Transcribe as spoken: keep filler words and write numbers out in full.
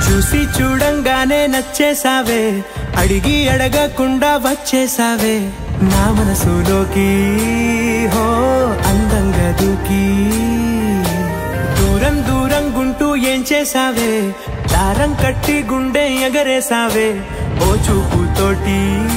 చూసి చూడంగానే నచ్చేసావే అడిగి అడగకుండా వచ్చేసావే నా మనసులోకి హో అందంగా దూకి దూరం దూరం గుంటూ ఏం చేసావే దారం కట్టి గుండె ఎగరేసావే ఓ చూపుతోటి